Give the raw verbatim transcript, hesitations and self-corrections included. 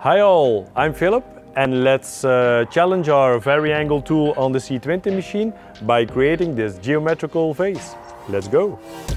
Hi all, I'm Philip and let's uh, challenge our VariAngle tool on the C twenty machine by creating this geometrical vase. Let's go!